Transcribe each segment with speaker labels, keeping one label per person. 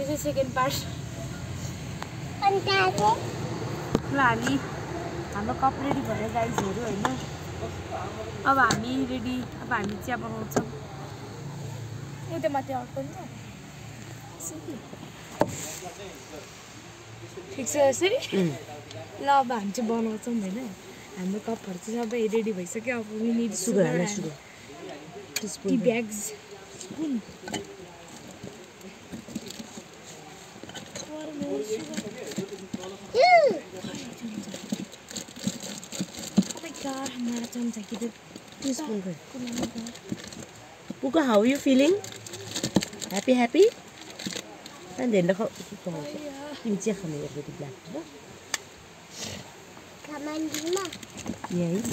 Speaker 1: चाहिँ second part
Speaker 2: अनि त्यहाँ चाहिँ
Speaker 1: ल हामी हाम्रो कप रेडी भयो गाइजहरू होइन अब हामी रेडी अब हामी चिया बनाउँछौँ उ त्यो माथि अर्को नि ठिक छ यसरी ल अब हामी चाहिँ बनाउँछौँ होइन हाम्रो कपहरू चाहिँ सबै रेडी भइसक्यो अब मिनिट
Speaker 3: सुगर हाल्न सुगर
Speaker 1: टी ब्याग्स स्पुन हमारा चम्चा किधर
Speaker 3: teaspoon Puka, how are you feeling? Happy? And then the kimchi kami ya beauty black.
Speaker 2: Kamandima.
Speaker 3: Yes.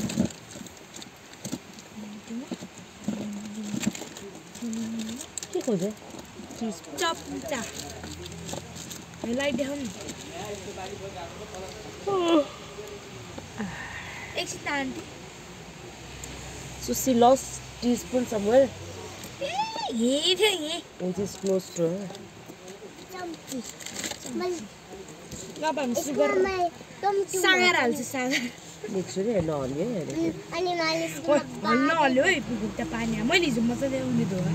Speaker 3: के खोजे?
Speaker 1: चम्चा लाई देखाउँ एकछिन aunty
Speaker 3: So she lost teaspoon somewhere.
Speaker 1: यही थियो यही
Speaker 3: Which is close to her.
Speaker 2: Chomchi.
Speaker 1: अब हामी सुगर सागर हाल्छु सागर
Speaker 3: Make sure you know all yeah.
Speaker 2: अनि मालिस
Speaker 1: हल्न हल्यो है पुग्दा पानी मैले हिजो मजाले आउने धोवा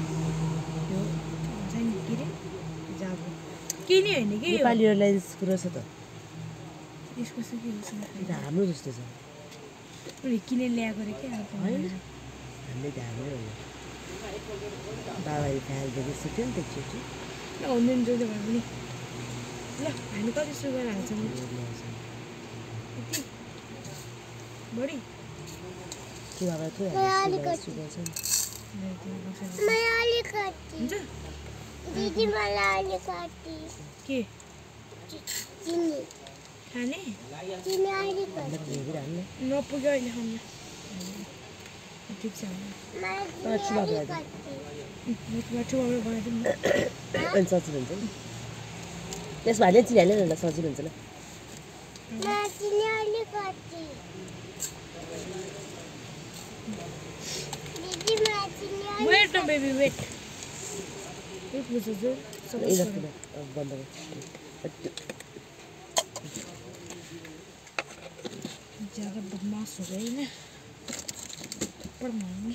Speaker 1: के नि होइन कि
Speaker 3: नेपाली एयरलाइन्स कुरा छ त
Speaker 1: यसको चाहिँ के हुन्छ
Speaker 3: यो त हाम्रो जस्तो छ
Speaker 1: उसले किनेर ल्याएको रे क्या
Speaker 3: होइन हामीले त हाम्रै हो बाबाले फ्याल्दै सुत्यो नि त एकचोटि
Speaker 1: ल हुँदैन जोड्दै भए पनि ल हामी कति सुगर हाल्छौँ यति बढी
Speaker 3: के बाबा थियो सुगर छ
Speaker 2: मलाई अलिकति
Speaker 1: हुन्छ
Speaker 2: दिदी मलाई अलिकति
Speaker 1: के
Speaker 2: चिनी
Speaker 1: खाने
Speaker 2: चिनी अलिकति
Speaker 1: नपुग्यो अहिले खानु ठिक छ
Speaker 2: मलाई चिनी अलिकति
Speaker 1: ठुलो बनाइदिउँ न
Speaker 3: अनि सजिलो हुन्छ नि त्यसमा हाल्यो चिनी हाल्यो न सजिलो हुन्छ ल
Speaker 2: मलाई चिनी अलिकति दिदी मलाई चिनी
Speaker 1: वेट न बेबी वेट बुझ्छु
Speaker 3: बन्द
Speaker 1: ज्यादा बदमाश हो गई ना पर मांग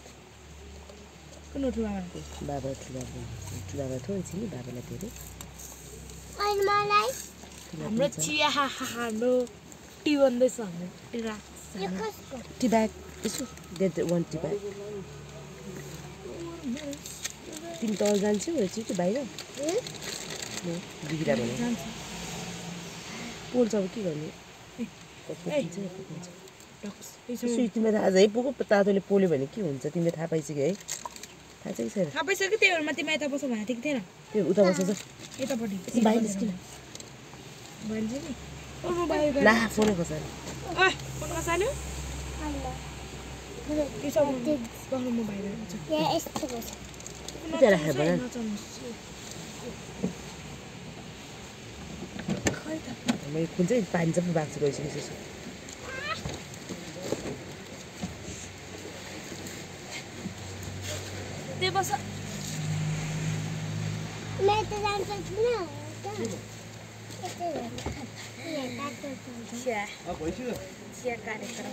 Speaker 1: कुन ठुला
Speaker 3: बाबा ठुला थोरै छ नि बाबालाई धेरै
Speaker 2: अनि मलाई
Speaker 1: हाम्रो चिया हाम्रो टी बन्दैछ हाम्रो टी राख्छ
Speaker 2: यो कसको
Speaker 3: टी ब्याग यसो गेट वान टी ब्याग तिमी त जान्छौ एकचोटि बाहिर बिग्रा भने
Speaker 1: जान्छ
Speaker 3: पोल्छ अब के गर्ने
Speaker 1: टक्स
Speaker 3: तिमीलाई थाहा छ है पुगो तातोले पोल्यो भने के हुन्छ तिमीले थाहा पाइसक्यो है थाहा छ कि छैन
Speaker 1: थाहा पाइसक्यो त्यही भएर म तिमी यता बस्छ भनेको थिएँ कि थिएन
Speaker 3: त्यो उता बसेछ
Speaker 1: यतापट्टि
Speaker 3: बाहिर निस्किन
Speaker 1: भन्छ नि ओ म बाहिर
Speaker 3: ला फोनै खोज्छ
Speaker 1: ओइ फोन कसाल्यो त्यसो गर्नु म बाहिर हुन्छु
Speaker 2: यहाँ यस्तो गर्छ
Speaker 3: त्यहाँ राखेर भन मैले कुन चाहिँ पानी चाहिँ भएको छु गइसकेछु
Speaker 1: त्यही बस
Speaker 2: मैं तो जान सकती ना
Speaker 1: चिया चिया कार्यक्रम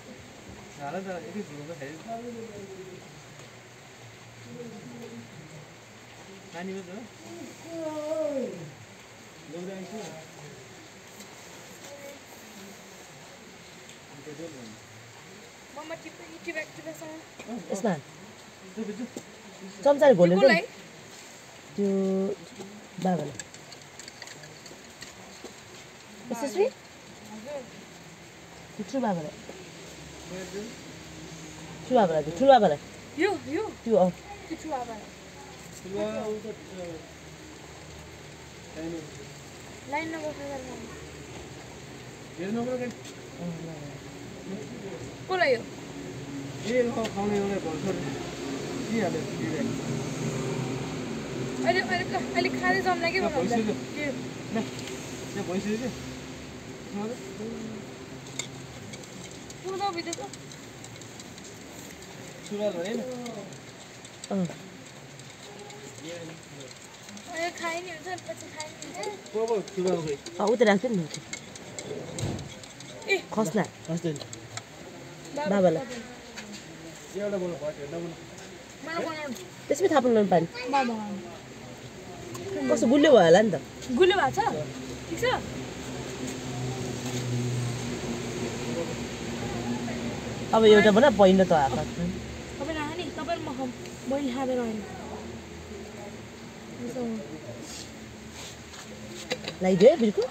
Speaker 1: मम्मा टिपी ब्याग
Speaker 3: यसमा चम्चाले घोल्नु त्यो बाबालाई यसरी ठुलो बाबालाई ठुलो बाबालाई
Speaker 1: यो
Speaker 3: त्यो
Speaker 1: ठुलो आबालाई लाइन नबस्नु कसलाई यो अहिले खाँदै जम्ला के भित्र खाइ नि हुन्छ पछि खाइ नि
Speaker 3: उता राख्छु नि
Speaker 1: ए
Speaker 3: खस्ना
Speaker 4: खस्दैन
Speaker 3: बाबालाई
Speaker 1: मलाई बनाउनु
Speaker 3: त्यसमै थाप्नु लानु पानी
Speaker 1: बाबा
Speaker 3: कस्तो गुलियो भयो होला नि त
Speaker 1: गुलियो भएको छ ठिक छ
Speaker 3: अब एउटा बना पहिलो त आएको
Speaker 1: तपाईँ नखा नि तपाईँ म खाऊँ मैले खाँदैन होइन
Speaker 3: लगाइदियो है बिल्कुल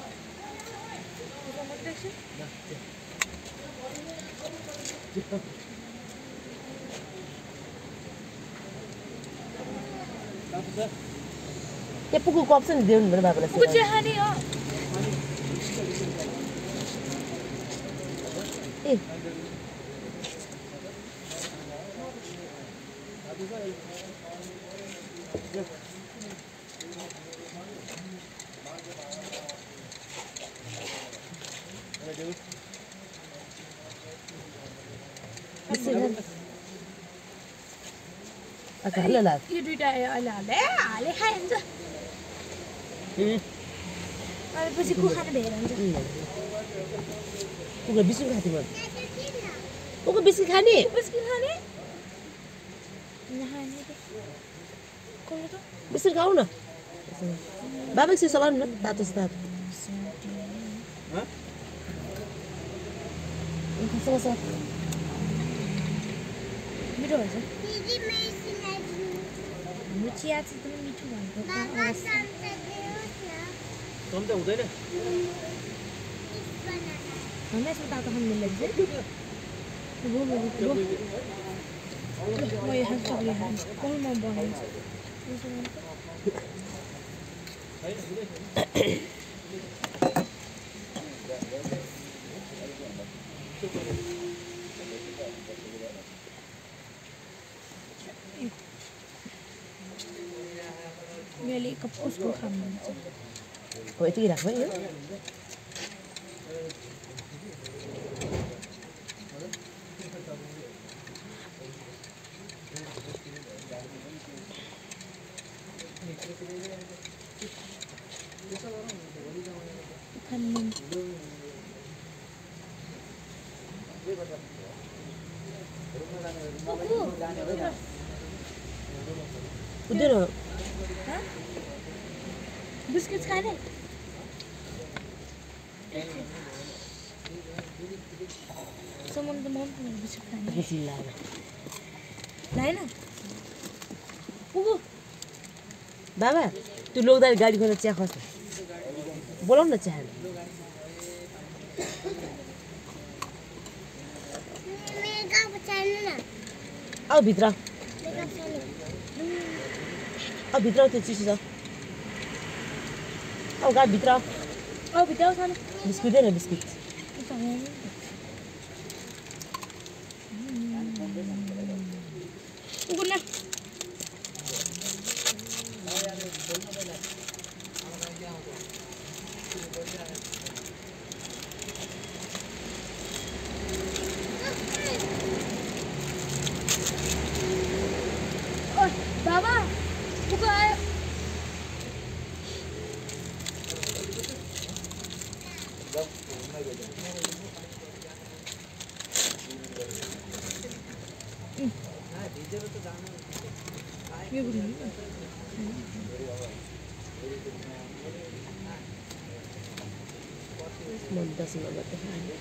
Speaker 3: त्यहाँ पुगु कप छ नि देऊ नि बाबालाई
Speaker 1: कुन चाहिँ खाने हो
Speaker 3: ए अच्छा हाल्नु ला
Speaker 1: यो दुइटा अहिले हाले खाइन्छ अहिले पछि को खाने भेर हुन्छ
Speaker 3: पुगु बिस्कुट खाथी म पुगु बिस्कुट खाने
Speaker 1: बिस्किट खाने नखाने त
Speaker 3: बिस्कुट खाऊ न बाबा एकछिन सलाम न तातो छ तातो
Speaker 1: मिठो भएछ
Speaker 2: दिदी मेसिन
Speaker 1: हाम्रो चिया चाहिँ एकदमै मिठो भएको
Speaker 2: बाबा चम्चा दिनुहोस् न
Speaker 4: चम्चा हुँदैन
Speaker 1: हामीलाई यसमा तातो खानु मिल्दैन म यो खान्छु तपाईँले खान्छ कहिले म बनाउँछु मैले एक कप उसको खानुहुन्छ
Speaker 3: हो यतिकै राख्नु है यो
Speaker 1: खानु
Speaker 3: हुँदैन
Speaker 1: बिस्किट खाने सम्म त मन पर्ने बिस्किट खाने लाएन पुगु
Speaker 3: बाबा त्यो लोकदारी गाडी खोज्दा चिया खस्छ बोलाउ न चिया खानु
Speaker 2: मेरो कप छैन न
Speaker 3: आऊ भित्र
Speaker 2: मेरो कप छैन
Speaker 3: अब भित्र त्यो चिसो छ आऊ गाडी भित्र
Speaker 1: औ भित्र खानु
Speaker 3: बिस्कुट दे न बिस्कुट
Speaker 1: गुना बाबा पुगु आयो यो गुना
Speaker 3: मन दसैँमा मात्रै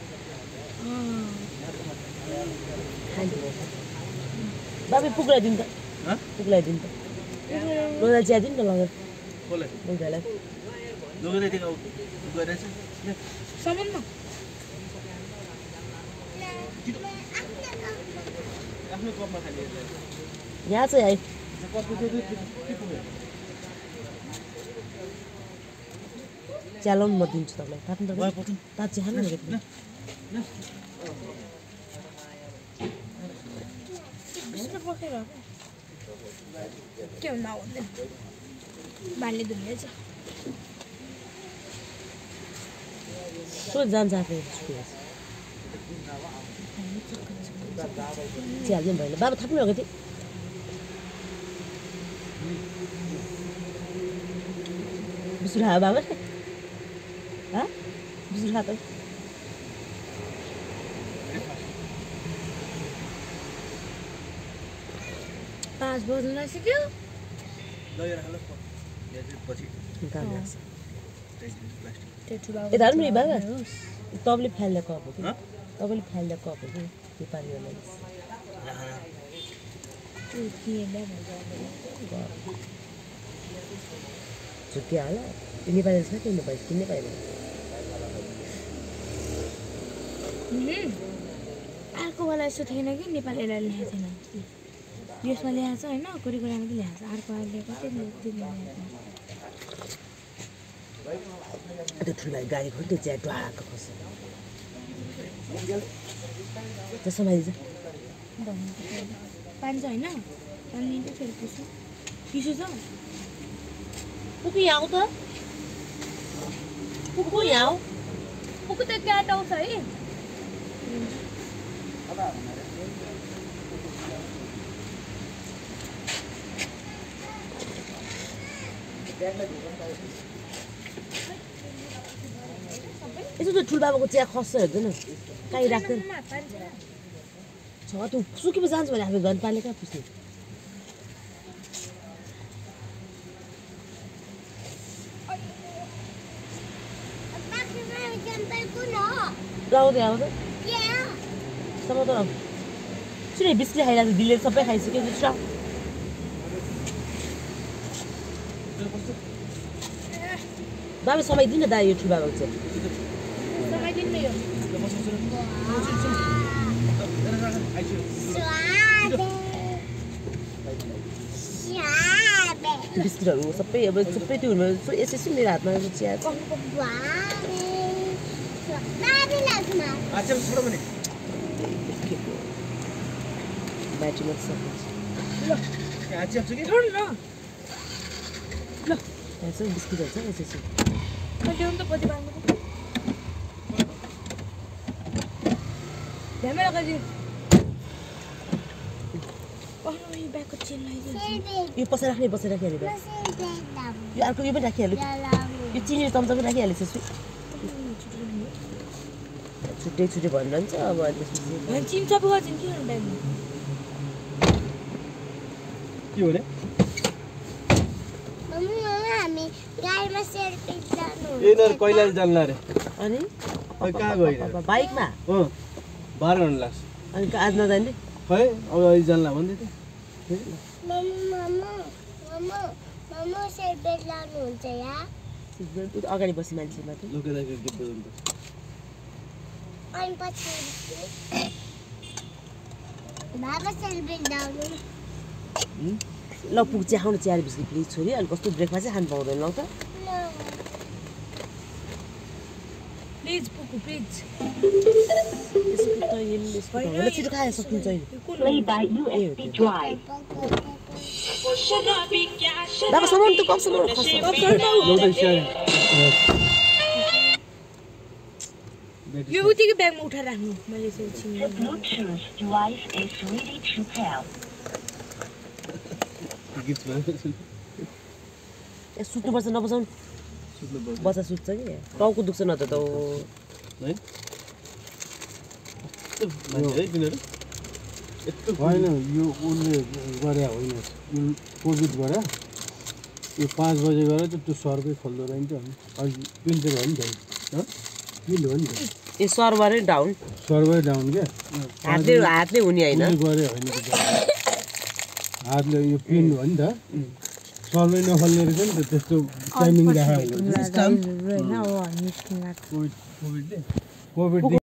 Speaker 3: बाबा पुग्लाई दिनु त पुग्लाई दिनु त लोदा चिया दिनु न लगेर
Speaker 4: कसलाई
Speaker 3: लोदालाई
Speaker 4: लगेर त्यहाँ गइरहेछ
Speaker 1: सम्म
Speaker 4: आफ्नो कपमा खाने
Speaker 3: यहाँ चाहिँ है
Speaker 4: कपको त्यो के पुग्यो
Speaker 3: चिया लाउनु म दिन्छु तपाईँलाई तात्नु त
Speaker 4: गयो पठन
Speaker 3: तात चिया खानु न
Speaker 1: बिस्कुट पकेर के हुँदा हुँदैन बाल्ने धुँदैछ
Speaker 3: सो जान्छ आफै चिया हाल्नु भएन बाबा थाप्नु भएको थिएँ बिस्कुट खायो बाबा हाँ बिस्कुट खाता
Speaker 1: 5 बज्न लाग्यो
Speaker 4: लगेर हाल पछि
Speaker 3: यता हेर्नु नि बाबा तपाईँले फाल्दा कप हो कि तपाईँले फाल्दा कप हो कि नेपालीहरूलाई छुट्टी हाल नेपाली छ किन्नु पाइन्छ किन्नै पाइँदैन
Speaker 1: अर्कोवाला यस्तो थिएन कि नेपालीलाई ल्याएको थिएन यसमा ल्याएको छ होइन कोही कोही मात्रै ल्याएको छ अर्कोवाला ल्याएको
Speaker 3: त्यो ठुलो गाडी खोइ त्यो चिया ड्वाएको खस्छ त्यसो माथि
Speaker 1: पानी छ होइन पानी लिन्छ फेरि पुसु चिसो छ
Speaker 3: पुग्नु यहाँ त पुग्नु यहाँ
Speaker 1: पुगु त क्याट आउँछ है
Speaker 3: यसो त्यो ठुलबाबाको चिया खस्छ हेर्दैन कहीँ राख्दैन छ त्यो सुकेपछि जान्छ भने हामी घर पाले कहाँ पुस्ने आउँदै आउँदै समाउनु आउँछ सुने बिस्किट खाइरहेको दिले सबै खाइसक्यो दुस्रा बाबा समाइदिनु न दा यो ठुलबाबाको चाहिँ
Speaker 1: समाइदिनु यो
Speaker 3: बिस्किटहरू सबै अब सबै त्यो यसो मेरो हातमा चिया ब्याट्री मात्रै यसो बिस्किटहरू छ यसो
Speaker 1: ल्याउनु त पछि बाँध्नु ध्यानमा लगाइदिनु ब्यागको चेन लगाइदिनु
Speaker 3: यो पछाडि राखिहाल्यो यो अर्को यो पनि राखिहाल्यो यो चिनी चम्चा पनि राखिहालेको छु छुट्टै छुट्टै भनिरहन्छ अब त्यसपछि
Speaker 1: चिम्चा पो गर्छ के गर्नु ब्यागमा
Speaker 4: के हो रे यिनीहरू कहिले जान्ला रे
Speaker 3: अनि
Speaker 4: कहाँ गयो
Speaker 3: बाइकमा
Speaker 4: 12 घन्टा लाग्छ
Speaker 3: अनि आज नजाने
Speaker 4: खै अब अहिले जान्ला भन्दै थियो
Speaker 3: अगाडि बसी मान्छे मात्र
Speaker 4: लुकेर गीत बजाउनु
Speaker 3: ल पुग चिया खाउनु चिया बिस्किट प्लिज छोरी अनि कस्तो ब्रेकफास्ट चाहिँ खानु पाउँदैन ल त
Speaker 1: प्लिज पुगु प्लिज
Speaker 3: छिटो खाए सकिन्छ बाबा सामान त कप सामान
Speaker 1: यो उतिकै ब्यागमा उठाएर राख्नु मैले चाहिँ
Speaker 3: सुत्नुपर्छ नबजाउनु बच्चा सुत्छ कि टाउको दुख्छ न त
Speaker 5: होइन यो उसले गरे होइन कोभिडबाट यो 5 बजे गएर चाहिँ त्यो सर्भै खोल्दो रहन्छ अहिले पिन्चेको हो नि त मिल हो नि त
Speaker 3: ए सर्भरै डाउन
Speaker 5: क्या
Speaker 3: हातले हुने होइन
Speaker 5: गरे होइन हातले यो पिन हो नि त सर्भै नखोल्ने रहेछ नि त त्यस्तो टाइमिङ राखेको कोभिडले